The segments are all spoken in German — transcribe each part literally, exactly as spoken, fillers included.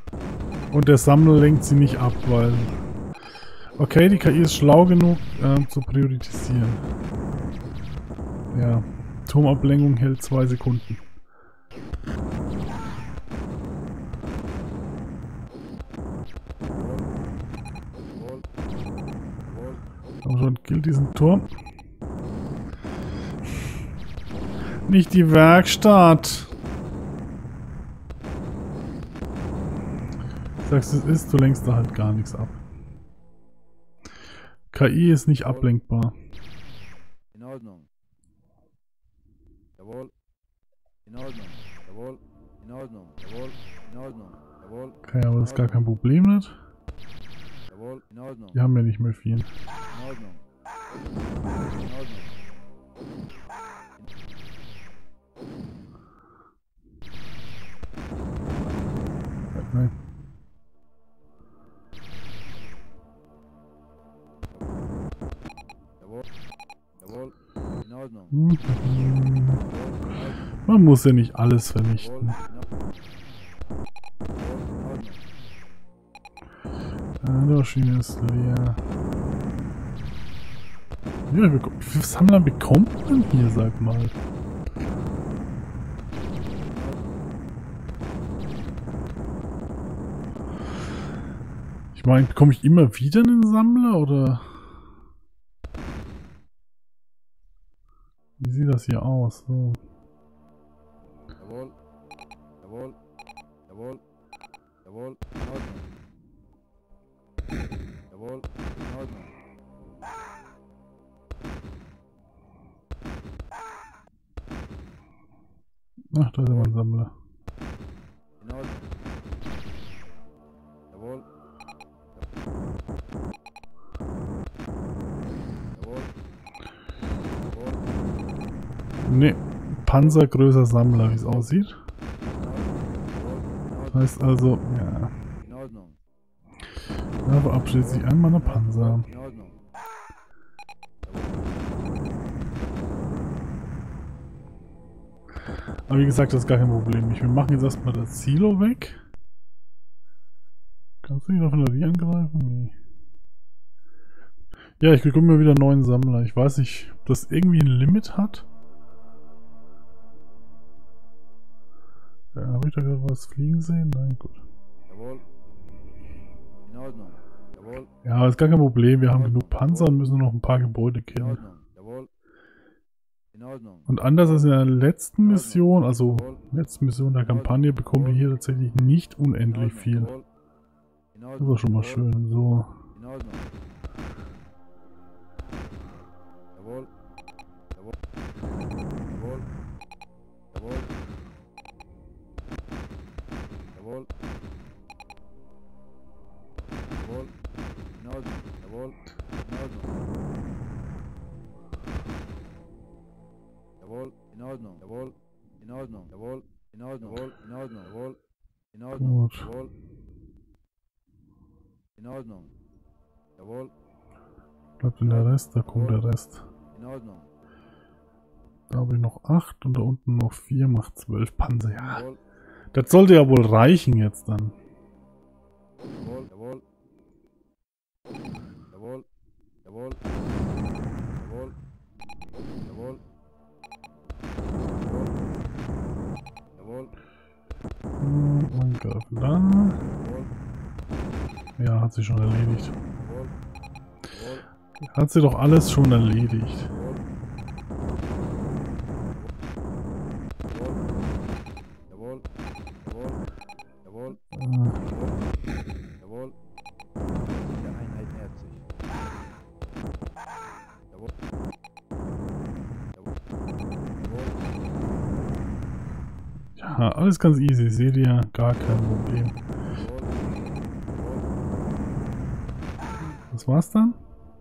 Und der Sammler lenkt sie nicht ab, weil... Okay, die K I ist schlau genug, äh, zu priorisieren. Ja, Turmablenkung hält zwei Sekunden. Aber schon killt diesen Turm. Nicht die Werkstatt. Sagst du, es ist, du lenkst da halt gar nichts ab. K I ist nicht ablenkbar. In Ordnung. Jawohl. In Ordnung. Jawohl. In Ordnung. Jawohl. In Ordnung. Jawohl. Okay, aber das ist gar kein Problem nicht. Jawohl. In Ordnung. Die haben ja nicht mehr viel. In Ordnung. In Ordnung. Nein. Jawohl. Jawohl. In Ordnung. Mhm. Man muss ja nicht alles vernichten. Ah, die Maschine ist leer. Ja, wie viele Sammler bekommt man hier, sag mal? Ich meine, bekomme ich immer wieder einen Sammler, oder? Wie sieht das hier aus? So. Jawohl. Jawohl. Jawohl. Jawohl. In Ordnung. Jawohl. In Ordnung. Ach, da ist immer ein Sammler. In Ordnung. Jawohl. Jawohl. Jawohl. Ne, Panzergrößer Sammler, wie es aussieht. Jawohl. Das heißt also, ja. In Ordnung. Da verabschiedet sich einmal der Panzer. In Ordnung. Aber wie gesagt, das ist gar kein Problem. Wir machen jetzt erstmal das Silo weg. Kannst du ihn auf die angreifen? Nee. Ja, ich kriege immer wieder einen neuen Sammler. Ich weiß nicht, ob das irgendwie ein Limit hat. Ja, habe ich da gerade was fliegen sehen? Nein, gut. Jawohl. In Ordnung. Jawohl. Ja, ist gar kein Problem. Wir haben genug Panzer und müssen nur noch ein paar Gebäude In killen. Ordnung. Jawohl. In Ordnung. Und anders als in der letzten Mission, also letzte Mission der Kampagne, bekommen wir hier tatsächlich nicht unendlich viel. Das ist schon mal schön. So. In Ordnung. Jawohl. Jawohl. Jawohl. Jawohl. Jawohl. Jawohl. In Ordnung. Jawohl. In Ordnung. Jawohl. In Ordnung. Jawohl. In Ordnung. Jawohl. In Ordnung. Jawohl. In Ordnung. Jawohl. In Ordnung. Gut. Jawohl. In Ordnung. Jawohl. Bleibt denn der Rest? Da kommt der Rest. In Ordnung. Da habe ich noch acht und da unten noch vier, macht zwölf Panzer. Ja, Jawohl. das sollte ja wohl reichen jetzt dann. Jawohl. Jawohl. Jawohl. Jawohl. Jawohl. Jawohl. Jawohl. Hm, angreifen dann. Jawohl. Ja, hat sich schon erledigt. Jawohl. Jawohl. Hat sie doch alles schon erledigt. Jawohl. Jawohl. Jawohl. Äh, Jawohl. Die Einheit nähert sich. Jawohl. Jawohl. Jawohl. ja, alles ganz easy. Seht ihr, gar kein Problem. Was war's dann?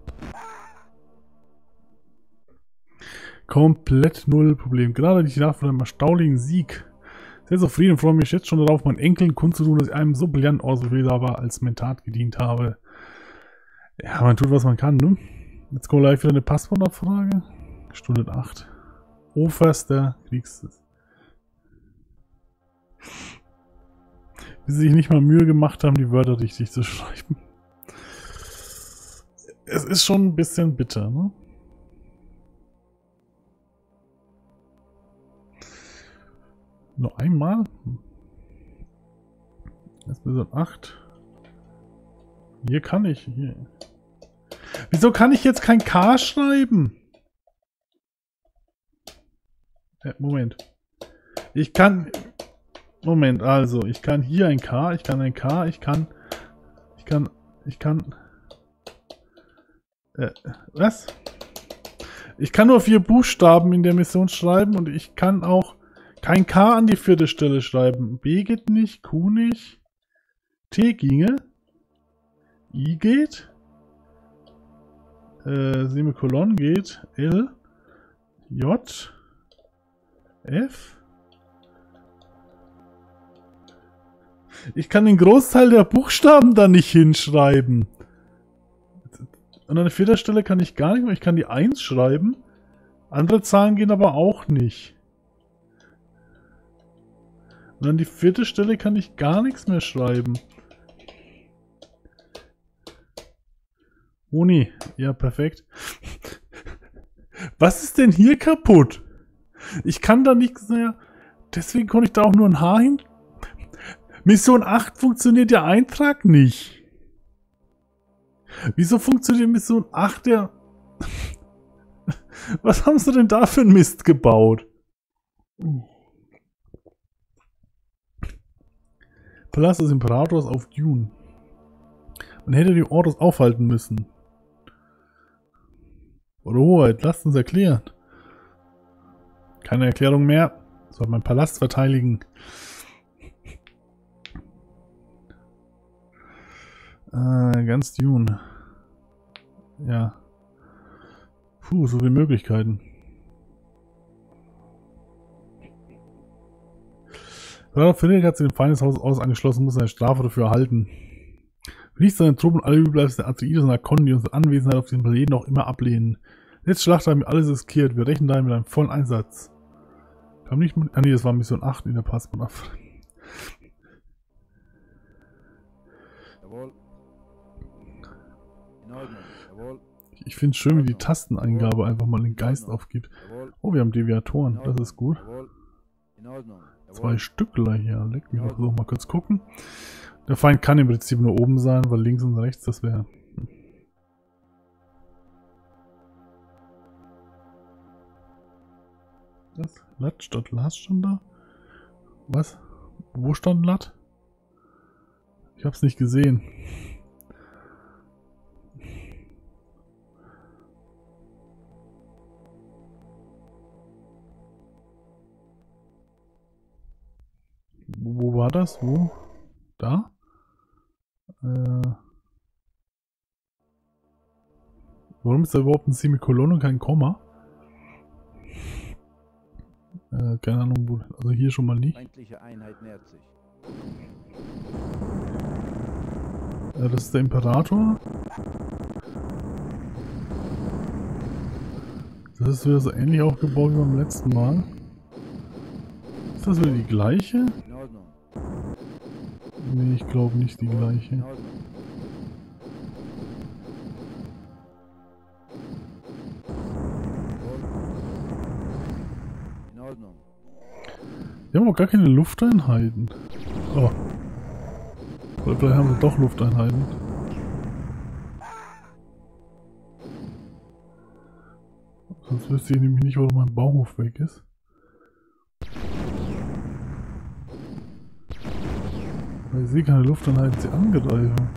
Komplett null Problem. Gerade die Nacht von einem erstaunlichen Sieg. Sehr zufrieden und freue mich jetzt schon darauf, meinen Enkeln kundzutun, dass ich einem so brillanten Ortsbefehlshaber als Mentat gedient habe. Ja, man tut, was man kann, ne? Jetzt kommt gleich wieder eine Passwortabfrage. Stunde acht. Oberster Kriegs... Wie sie sich nicht mal Mühe gemacht haben, die Wörter richtig zu schreiben. Es ist schon ein bisschen bitter, ne? Nur einmal? Jetzt Mission acht. Hier kann ich. Hier. Wieso kann ich jetzt kein K schreiben? Ja, Moment. Ich kann... Moment, also, ich kann hier ein K, ich kann ein K, ich kann... Ich kann... Ich kann... Äh, was? Ich kann nur vier Buchstaben in der Mission schreiben und ich kann auch kein K an die vierte Stelle schreiben. B geht nicht, Q nicht, T ginge, I geht, äh, Semikolon geht, L, J, F. Ich kann den Großteil der Buchstaben da nicht hinschreiben. Und an der vierten Stelle kann ich gar nicht mehr. Ich kann die eins schreiben. Andere Zahlen gehen aber auch nicht. Und an die vierte Stelle kann ich gar nichts mehr schreiben. Moni, ja perfekt. Was ist denn hier kaputt? Ich kann da nichts mehr. Deswegen konnte ich da auch nur ein H hin. Mission acht funktioniert der Eintrag nicht. Wieso funktioniert Mission acht der... Was haben sie denn da für einen Mist gebaut? Palast des Imperators auf Dune. Man hätte die Ordos aufhalten müssen. Eure Hoheit, lasst uns erklären. Keine Erklärung mehr. Soll mein Palast verteidigen. Äh, ganz Dune. Ja. Puh, so viele Möglichkeiten. Philipp hat sich dem Feindeshaus aus angeschlossen, muss seine Strafe dafür erhalten. Nicht seine Truppen, alle Überbleibsel der Atreides und Arkonnen, die unsere Anwesenheit auf diesem Planeten auch immer ablehnen. Letzte Schlacht haben wir alles riskiert. Wir rechnen daher mit einem vollen Einsatz. Kam nicht mit. Ah nee, das war Mission acht in der Passport ab. Jawohl. In Ordnung. Jawohl. Ich finde es schön, wie die Tasteneingabe einfach mal den Geist aufgibt. Oh, wir haben Deviatoren. Das ist gut. In Ordnung. Zwei Stück gleich hier. Leck mich doch mal kurz gucken. Der Feind kann im Prinzip nur oben sein, weil links und rechts das wäre. Was? Lat statt Las stand da? Was? Wo stand Lat? Ich hab's nicht gesehen. Wo war das? Wo? Da? Äh. Warum ist da überhaupt ein Semikolon und kein Komma? Äh, keine Ahnung, wo. Also hier schon mal nicht. Feindliche Einheit nähert sich. Äh, das ist der Imperator. Das ist wieder so ähnlich aufgebaut wie beim letzten Mal. Ist das wieder die gleiche? In Ordnung. Nee, ich glaube nicht die gleiche. In Ordnung. In Ordnung. Wir haben auch gar keine Lufteinheiten. Oh. Vielleicht haben wir doch Lufteinheiten. Sonst wüsste ich nämlich nicht, warum mein Bauhof weg ist. Weil ich sehe keine Lufteinheiten, sie angreifen.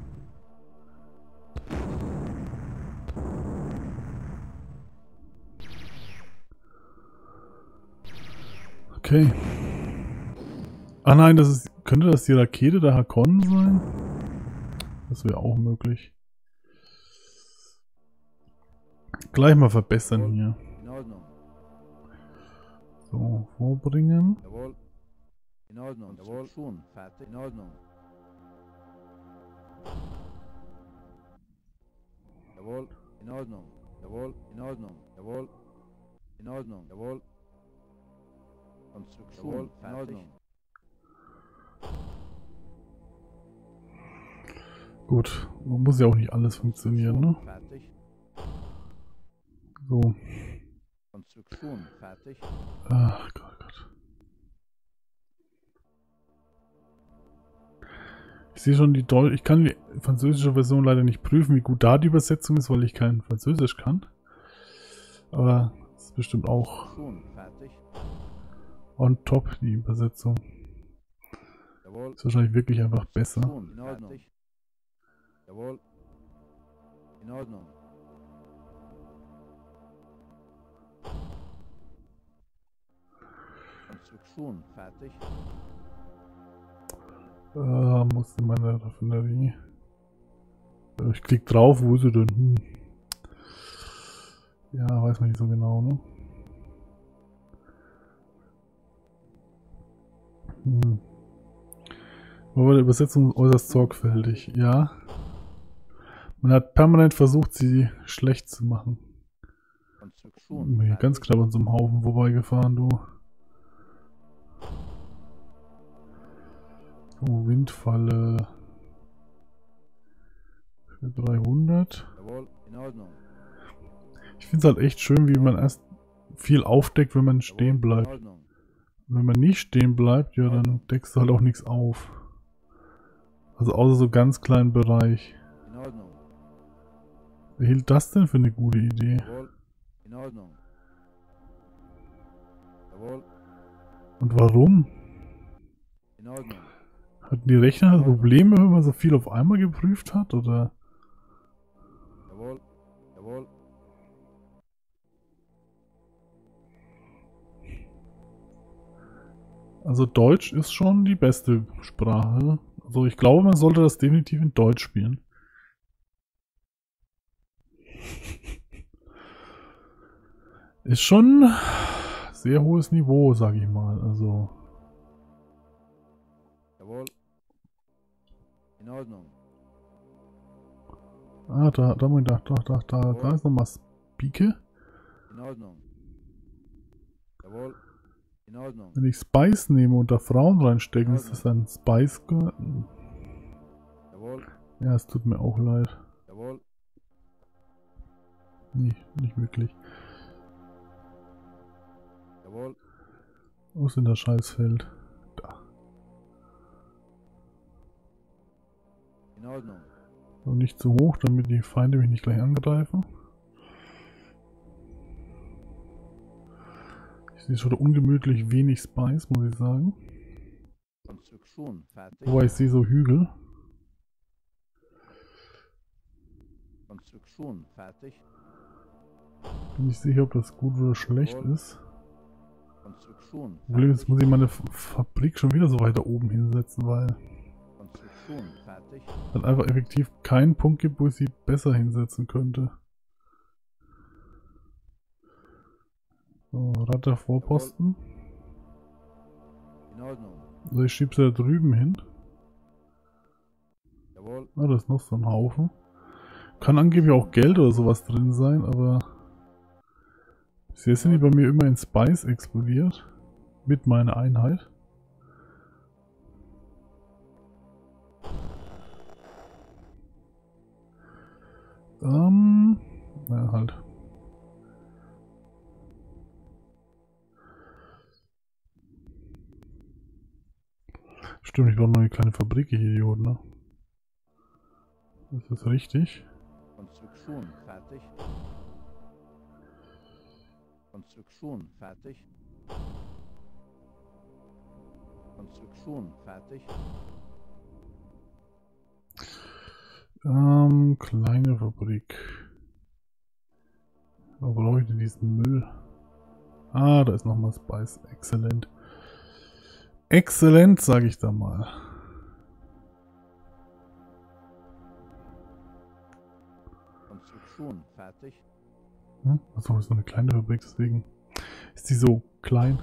Okay. Ah nein, das ist. Könnte das die Rakete der Harkonnen sein? Das wäre auch möglich. Gleich mal verbessern hier. In Ordnung. So, vorbringen. Jawohl. In Ordnung. Jawohl. Schon. Fertig. In Ordnung. Jawohl. In Ordnung. Jawohl. In Ordnung. Jawohl. In Ordnung. Jawohl. Konstruktion. Jawohl. In Ordnung. Gut, muss ja auch nicht alles funktionieren, ne? Fertig. So. Konstruktion fertig. Ach Gott, Gott. Ich sehe schon die Deutsche. Ich kann die französische Version leider nicht prüfen, wie gut da die Übersetzung ist, weil ich kein Französisch kann. Aber es ist bestimmt auch Schon fertig. on top, die Übersetzung. Jawohl. Ist wahrscheinlich wirklich einfach besser. Schon in Ordnung. Jawohl. In Ordnung. Konstruktion fertig. Äh, muss in meine Raffinerie. Äh, Ich klick drauf, wo ist sie denn? Hm. Ja, weiß man nicht so genau, ne? Hm. Aber bei der Übersetzung äußerst sorgfältig, ja. Man hat permanent versucht, sie schlecht zu machen. Konstruktion Bin hier ganz fertig. knapp an so einem Haufen vorbeigefahren, du. So, Windfalle. Für dreihundert. Jawohl. In Ordnung. Ich finde es halt echt schön, wie man erst viel aufdeckt, wenn man stehen Jawohl, bleibt. In Ordnung. Und wenn man nicht stehen bleibt, ja, dann deckst du halt auch nichts auf. Also außer so ganz kleinen Bereich. In Ordnung. Wer hielt das denn für eine gute Idee? Jawohl. In Ordnung. Jawohl. Und warum? In Ordnung. Hatten die Rechner Probleme, wenn man so viel auf einmal geprüft hat? Oder? Jawohl. Jawohl. Also Deutsch ist schon die beste Sprache. Also ich glaube, man sollte das definitiv in Deutsch spielen. Ist schon sehr hohes Niveau, sag ich mal. Also Jawohl. In Ordnung. ah, da, da, da, da, da, da, da ist nochmal Spike. In Ordnung. Jawohl. In Ordnung. Wenn ich Spice nehme und da Frauen reinstecken, ist das ein Spice Garden? Jawohl. Ja, es tut mir auch leid. Jawohl. Nee, nicht wirklich. Jawohl. Wo ist denn das Scheißfeld? Da. In Ordnung. Und nicht zu hoch, damit die Feinde mich nicht gleich angreifen. Ich sehe schon ungemütlich wenig Spice, muss ich sagen. Konstruktion fertig. Wobei ich sehe so Hügel. Konstruktion fertig. Bin nicht sicher, ob das gut oder schlecht Jawohl. ist. Konstruktion Problem ist, fertig. muss ich meine F Fabrik schon wieder so weiter oben hinsetzen, weil Konstruktion fertig. es halt einfach effektiv keinen Punkt gibt, wo ich sie besser hinsetzen könnte. So, Radar Vorposten. In Ordnung. Also ich schiebe sie da drüben hin. Jawohl. Ah, da ist noch so ein Haufen. Kann angeblich auch Geld oder sowas drin sein, aber bisher sind die bei mir immer in Spice explodiert. Mit meiner Einheit. Ähm, na halt. Stimmt, ich brauche noch eine kleine Fabrik, ihr Idioten, ne? Ist das richtig? Konstruktion fertig. Konstruktion fertig. Konstruktion fertig. Ähm, kleine Fabrik. Wo brauche ich denn diesen Müll? Ah, da ist nochmal Spice. Exzellent. Exzellent, sage ich da mal. Konstruktion fertig. Hm? Achso, das ist nur eine kleine Fabrik, deswegen ist die so klein.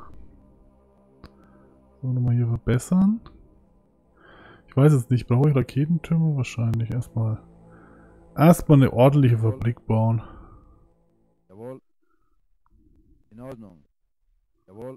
So, nochmal hier verbessern. Ich weiß jetzt nicht, brauche ich Raketentürme? Wahrscheinlich erstmal. Erstmal eine ordentliche Fabrik bauen. Jawohl. In Ordnung. Jawohl.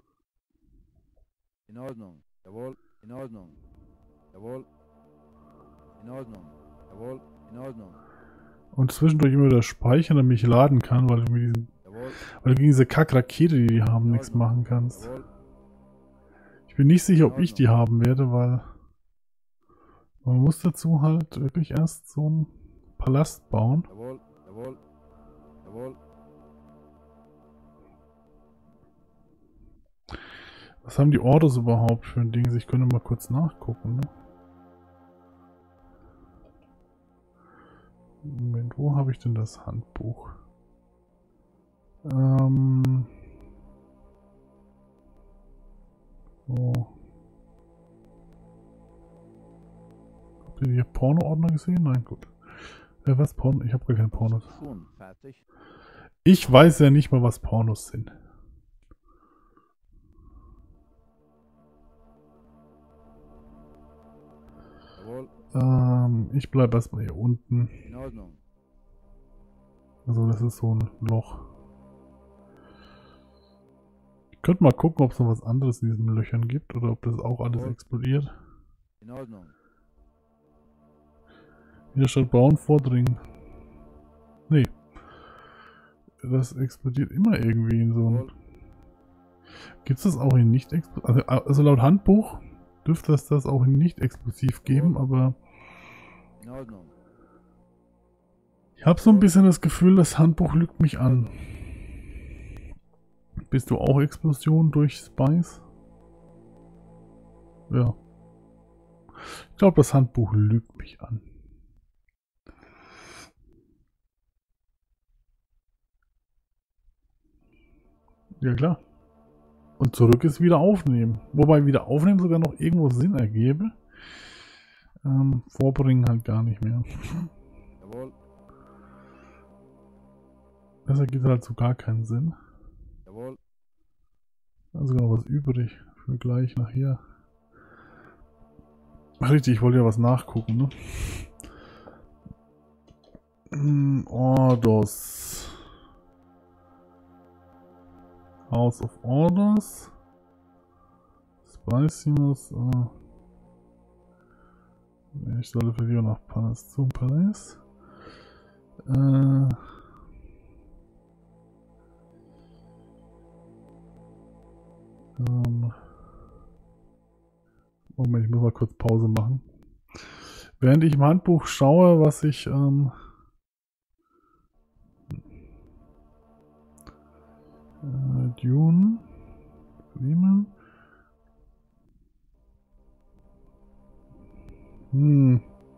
In Ordnung. Jawohl. In Ordnung. Jawohl. In Ordnung. Jawohl. In Ordnung. Und zwischendurch immer wieder speichern, damit ich laden kann, weil du, mit diesen, Jawohl. weil du gegen diese Kack-Rakete, die die haben, In nichts Ordnung. machen kannst. Jawohl. Ich bin nicht sicher, ob In ich die haben werde, weil man muss dazu halt wirklich erst so einen Palast bauen. Jawohl. Jawohl. Jawohl. Was haben die Orders überhaupt für ein Ding? Ich könnte mal kurz nachgucken, ne? Moment, wo habe ich denn das Handbuch? Ähm. So. Habt ihr hier Porno-Ordner gesehen? Nein, gut. Äh, was Porno? Ich habe gar keine Pornos. Schon fertig. Ich weiß ja nicht mal, was Pornos sind. Jawohl. Ähm, ich bleibe erstmal hier unten. In Ordnung. Also das ist so ein Loch. Ich könnte mal gucken, ob es noch was anderes in diesen Löchern gibt oder ob das auch alles Jawohl. explodiert. In Ordnung. Widerstand bauen, vordringen. Nee. Das explodiert immer irgendwie in so einem... Jawohl. Gibt es das auch in nicht explosiv? Also, also laut Handbuch dürfte es das auch in nicht explosiv geben, aber In Ordnung. ich habe so ein bisschen das Gefühl, das Handbuch lügt mich an. Bist du auch Explosion durch Spice? Ja. Ich glaube, das Handbuch lügt mich an. Ja klar. Und zurück ist wieder aufnehmen. Wobei wieder aufnehmen sogar noch irgendwo Sinn ergebe. Ähm, vorbringen halt gar nicht mehr. Jawohl. Das ergibt halt so gar keinen Sinn. Jawohl. Da ist sogar noch was übrig für gleich nachher. Ach, richtig, ich wollte ja was nachgucken, ne? Hm, Orders. House of Orders. Spiciness. Äh. Ich solle für lieber nach Palace zum Palace. Äh. Ähm. Moment, ich muss mal kurz Pause machen. Während ich im Handbuch schaue, was ich ähm, äh, Dune, Freeman. Hm.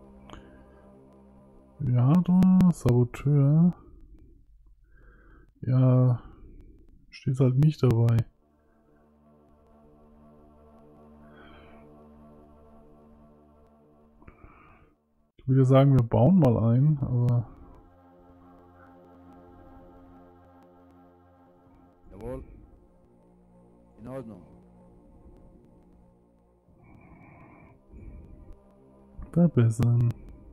Ja, da, Saboteur. Ja, steht halt nicht dabei. Ich würde sagen, wir bauen mal ein, aber Jawohl. In Ordnung. verbessern.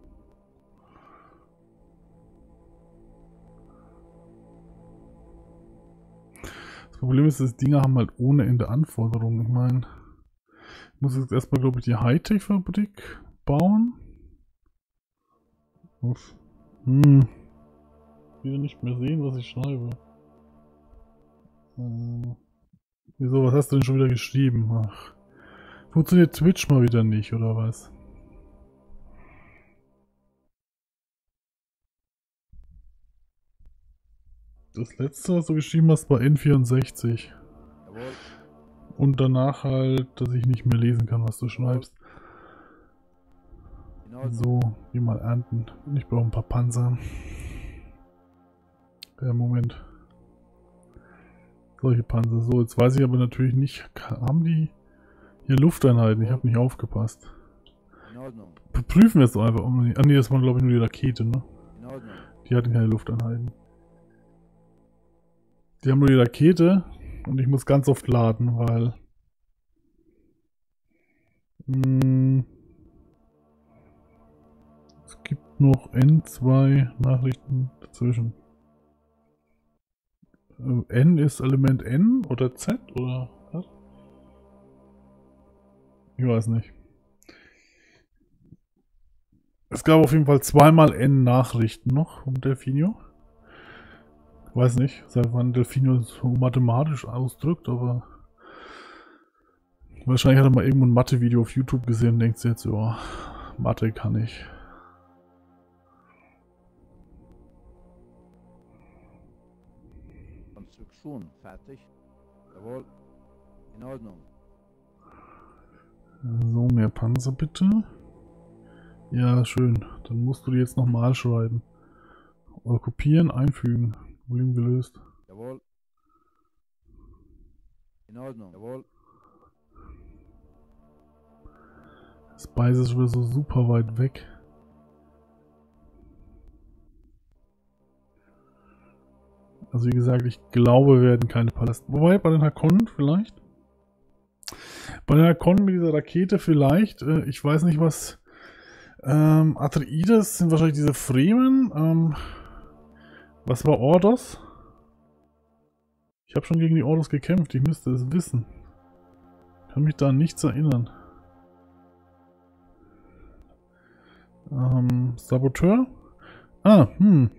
Das Problem ist, dass Dinge haben halt ohne Ende Anforderungen. Ich meine, ich muss jetzt erstmal, glaube ich, die Hightech-Fabrik bauen. Uff. Hm. Ich will nicht mehr sehen, was ich schreibe. Äh, wieso, was hast du denn schon wieder geschrieben? Ach. Funktioniert Twitch mal wieder nicht, oder was? Das letzte, was du geschrieben hast, war N vierundsechzig. Jawohl. Und danach halt, dass ich nicht mehr lesen kann, was du schreibst. In Ordnung. So, geh mal ernten. Ich brauche ein paar Panzer. Ja, Moment. Solche Panzer. So, jetzt weiß ich aber natürlich nicht, haben die hier Lufteinheiten? Ich habe nicht aufgepasst. In Ordnung. Prüfen wir es doch einfach. Ah nee, das war glaube ich nur die Rakete, ne? In Ordnung. Die hatten keine Lufteinheiten. Die haben nur die Rakete und ich muss ganz oft laden, weil... Mh, es gibt noch N zwei Nachrichten dazwischen. Äh, N ist Element N oder Z oder was? Ich weiß nicht. Es gab auf jeden Fall zweimal N-Nachrichten noch vom Delfinio. Ich weiß nicht, seit wann Delfinio so mathematisch ausdrückt, aber wahrscheinlich hat er mal irgendwo ein Mathe-Video auf YouTube gesehen und denkt sich jetzt, ja, Mathe kann ich. Konstruktion fertig. Jawohl. In Ordnung. So, mehr Panzer bitte. Ja, schön. Dann musst du die jetzt nochmal schreiben. Oder kopieren, einfügen. Problem gelöst. Jawohl. In Ordnung. Jawohl. Das Speise ist wieder so super weit weg. Also wie gesagt, ich glaube, wir werden keine Palast... Wobei, bei den Hakonnen vielleicht? Bei den Hakonnen mit dieser Rakete vielleicht. Äh, ich weiß nicht, was... Ähm, Atreides sind wahrscheinlich diese Fremen. Ähm, was war Ordos? Ich habe schon gegen die Ordos gekämpft. Ich müsste es wissen. Kann mich da an nichts erinnern. Ähm, Saboteur? Ah, hm.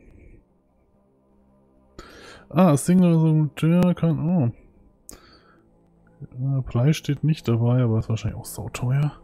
Ah, Single Saboteur kann... Oh. Preis steht nicht dabei, aber ist wahrscheinlich auch sauteuer.